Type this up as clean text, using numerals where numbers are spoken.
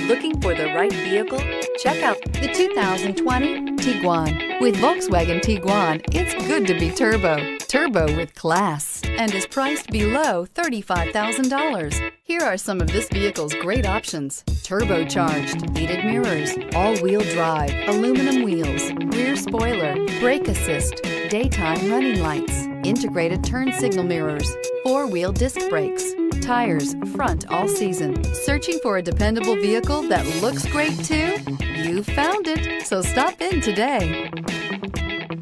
Looking for the right vehicle? Check out the 2020 Tiguan. With Volkswagen Tiguan, it's good to be turbo. Turbo with class, and is priced below $35,000. Here are some of this vehicle's great options: turbocharged, heated mirrors, all-wheel drive, aluminum wheels, rear spoiler, brake assist, daytime running lights, integrated turn signal mirrors, four-wheel disc brakes, tires front all season. Searching for a dependable vehicle that looks great too? You found it, so stop in today.